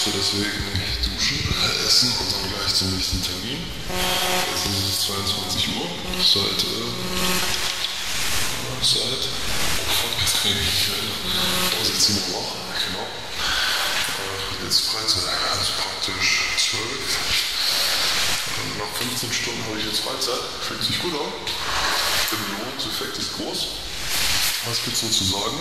musste deswegen duschen, essen und dann gleich zum nächsten Termin. Jetzt ist es 22 Uhr, seit, oh fuck, jetzt kann ich mich nicht erinnern. 16 Uhr wach, genau. Jetzt Freizeit, also praktisch 12. Und nach 15 Stunden habe ich jetzt Freizeit, fühlt sich gut an. Der Belohnungseffekt ist groß. Was gibt es noch zu sagen?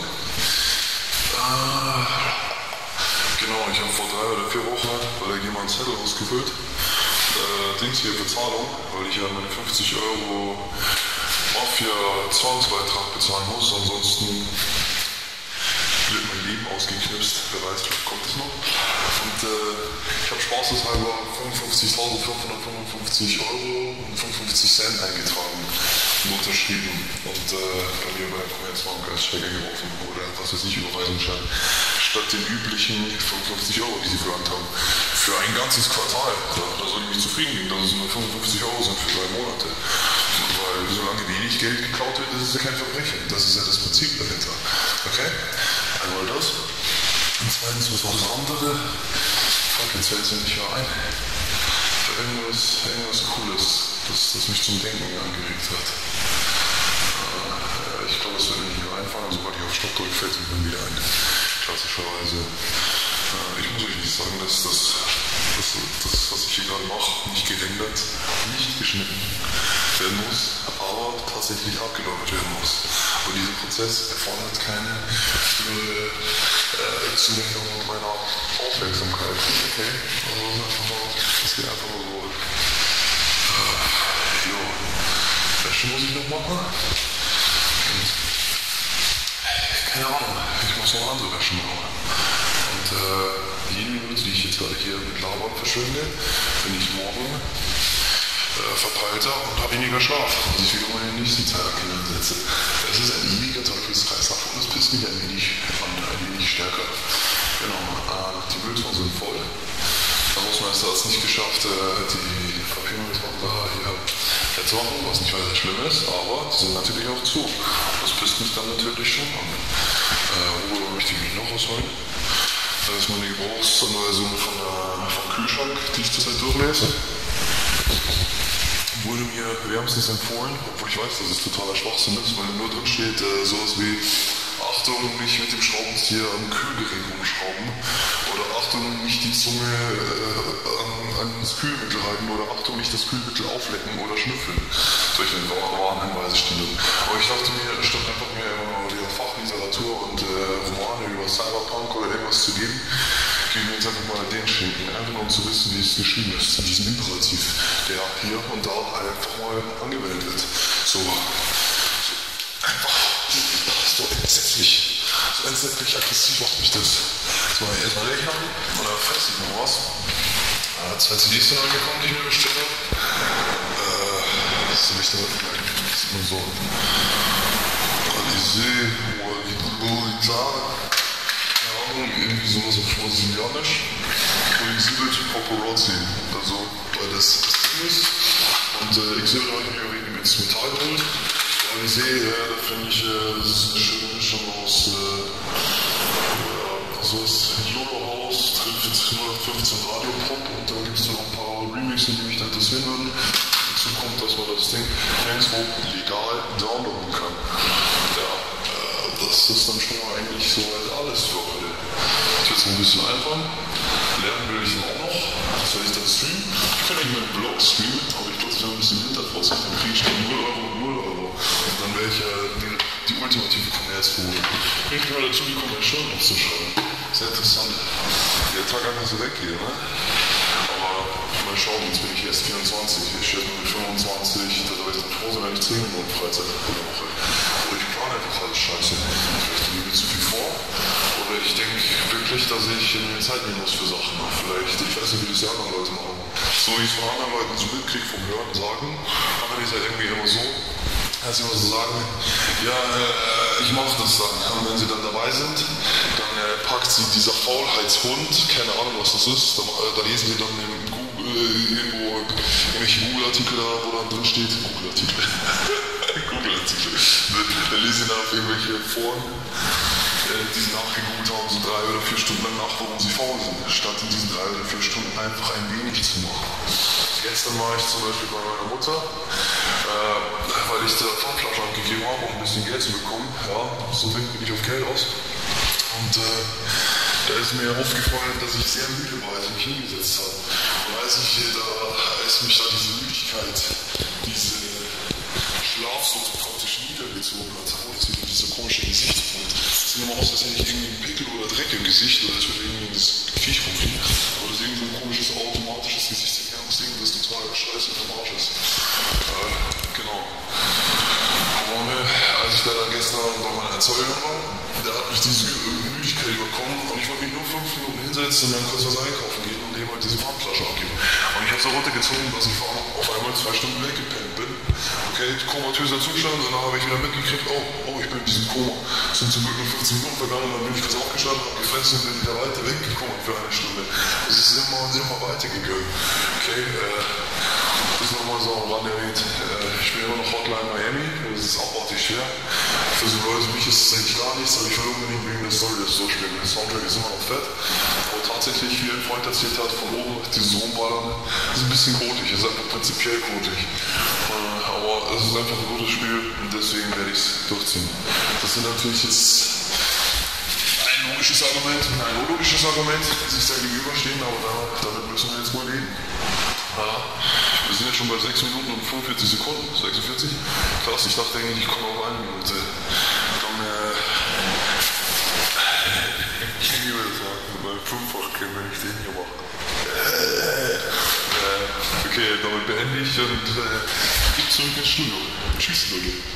Genau, ich habe vor 3 oder 4 Wochen bei der jemand Zettel ausgefüllt. Dings hier Bezahlung, weil ich ja meine 50 € Mafia-Zwangsbeitrag bezahlen muss, ansonsten wird mein Leben ausgeknipst, wer weiß, vielleicht kommt es noch. Und ich habe spaßeshalber 55.555 € und 55 Cent eingetragen und unterschrieben und bei mir bei der Commerzbank als Stecker geworfen oder was weiß ich, Überweisungsschein, statt den üblichen 55 €, die sie verlangt haben. Für ein ganzes Quartal, da soll ich mich zufrieden geben, dass es nur 55 € sind für 3 Monate. Weil solange wenig Geld geklaut wird, ist es ja kein Verbrechen. Das ist ja das Prinzip dahinter. Okay? Einmal das. Und zweitens, was war das andere? Fuck, jetzt fällt es mir nicht mehr ein. Irgendwas Cooles, das mich zum Denken angeregt hat. Ich glaube, es wird mir nicht mehr einfallen. Sobald ich auf Stopp drücke, fällt es mir dann wieder ein. Klassischerweise. Ich muss euch nicht sagen, dass das, was ich hier gerade mache, nicht gerendert, nicht geschnitten werden muss, aber tatsächlich abgelagert werden muss. Und dieser Prozess erfordert keine Zuwendung meiner Aufmerksamkeit. Okay? Also das geht einfach nur so. Jo. Wäsche muss ich noch machen. Und, keine Ahnung, ich muss noch andere Wäsche machen. Und jede Minute, die ich jetzt gerade hier mit Labern verschwende, bin ich morgen verpeilter und habe weniger Schlaf, was ich wieder meine nächsten Zeilerkinder setze. Es ist ein ewiger Teufelskreislauf und das pisst mich ein wenig stärker. Genau, die Mülltonnen sind voll. Der Hausmeister hat es nicht geschafft, die Papiermülltonnen da hier zu machen, was nicht weiter schlimm ist, aber die sind natürlich auch zu. Das pisst mich dann natürlich schon an. Worüber möchte ich mich noch ausholen? Das ist meine Gebrauchsanweisung vom Kühlschrank, die ich zurzeit durchlese. Wurde mir wärmstens empfohlen, obwohl ich weiß, dass es totaler Schwachsinn ist, weil nur drin steht sowas wie Achtung, nicht mit dem Schraubenzieher am Kühlgerät rumschrauben oder Achtung, nicht die Zunge ans Kühlmittel halten oder Achtung, nicht das Kühlmittel auflecken oder schnüffeln. Solche Warnhinweise stehen drin. Aber ich dachte mir, statt einfach mir immer wieder Fachliteratur und Romane über Cyberpunk oder irgendwas zu geben, geben wir jetzt einfach mal den Schinken, einfach nur um zu wissen, wie es geschrieben ist, in diesem Imperativ, der hier und da einfach mal angewendet wird. So einfach, so entsetzlich aggressiv macht mich das. So, erstmal rechnen und dann fresse ich noch was. 2 CDs sind angekommen, die ich mir bestellt habe. Was soll ich da gleich? Das ist nur so. Alizé, irgendwie sowas auf Brasilianisch. Exhibit Paparazzi, also beides ist. Und Exhibit habe ich mir wegen ins Metall geholt. Alizé, da finde ich, das ist eine schöne Mischung aus so ist Jolo-Haus, trifft 0815 Radio-Pop und da gibt es noch ein paar Remixe, die mich da interessieren würden. Dazu kommt, dass man das Ding nirgendwo legal downloaden kann. Ja, das ist dann schon mal eigentlich so alles für heute. Das wird so ein bisschen einfallen. Lernen will ich auch noch. Was soll ich dann streamen? Ich kann nicht meinen Blog streamen, aber ich plötzlich ein bisschen Hintergrund. Dann kriege ich dann 0 €. Und dann wäre ich ja die ultimative Kommerzvogel. Bin ich mal dazu gekommen, einen Schirm aufzuschreiben. Sehr interessant. Der Tag einfach so weg hier, ne? Aber mal schauen, jetzt bin ich erst 24. Ich schätze mit 25, da soll ich dann froh sein, wenn ich 10 Minuten Freizeit habe pro Woche. Oder ich plane einfach alles scheiße. Vielleicht nehme ich zu viel vor. Oder ich denke wirklich, dass ich mir Zeit nehmen muss für Sachen. Vielleicht, ich weiß nicht, wie das die anderen Leute machen. So wie ich es von anderen Leuten so mitkriege, vom Hören sagen, aber die ist halt irgendwie immer so, dass sie immer so sagen, ja, ich mache das dann. Und wenn sie dann dabei sind, dann packt sie dieser Faulheitshund, keine Ahnung was das ist, da lesen sie dann im Google irgendwo irgendwelche Google-Artikel da, wo dann drin steht, Google-Artikel, da lesen sie dann auf irgendwelche Foren die nachgegoogelt haben, so 3 oder 4 Stunden lang nach, warum sie faul sind, statt in diesen 3 oder 4 Stunden einfach ein wenig zu machen. Gestern war ich zum Beispiel bei meiner Mutter, weil ich der Pfandflasche abgegeben habe, um ein bisschen Geld zu bekommen. Ja, so denkt man nicht auf Geld aus. Und da ist mir aufgefallen, dass ich sehr müde war, als ich mich hingesetzt habe. Und als mich da diese Müdigkeit, diese Schlafsucht praktisch niedergezogen hat, und dieser komische Gesichtspunkt. Das sieht immer aus, als hätte ich irgendwie einen Pickel oder Dreck im Gesicht oder als würde irgendwie das Viech rumfliegen. Aber das ist irgendwie so ein komisches automatisches Gesichtserkennungsding, das total scheiße vom Arsch ist. Genau. Aber als ich da dann gestern bei meiner Erzeugerin war, da hat mich diese Müdigkeit überkommen und ich wollte mich nur 5 Minuten hinsetzen und dann kurz was einkaufen gehen und dem halt diese Pfandflasche abgeben. Und ich habe es so runtergezogen, dass ich auf einmal 2 Stunden weggepennt bin. Okay, komatöser Zustand, und dann habe ich wieder mitgekriegt, oh, ich bin in diesem Koma. Es sind zum Glück nur 15 Minuten vergangen, dann bin ich kurz aufgestanden, habe gefressen und bin wieder weiter weggekommen für 1 Stunde. Es ist immer weitergegangen. Okay, das ist nochmal so am Rand erwähnt. Ich spiele immer noch Hotline Miami, das ist abartig schwer. Für so Leute wie mich ist es eigentlich gar nichts, aber ich will unbedingt wegen der Story das so spielen. Der Soundtrack ist immer noch fett. Aber tatsächlich, wie ein Freund erzählt hat, von oben dieses Rumballern, ist ein bisschen kotig, ist einfach prinzipiell kotig. Aber es ist einfach ein gutes Spiel und deswegen werde ich es durchziehen. Das sind natürlich jetzt ein logisches Argument und ein unlogisches Argument, die sich da gegenüberstehen, aber damit müssen wir jetzt mal leben. Ja, wir sind jetzt schon bei 6 Minuten und 45 Sekunden. 46? Krass, ich dachte eigentlich, ich komme auf 1 Minute. Dann, ich liebe das ja, beim 5-fach wenn ich den hier mache. Okay, damit beende ich und gib zurück ins Studio. Tschüss, Leute.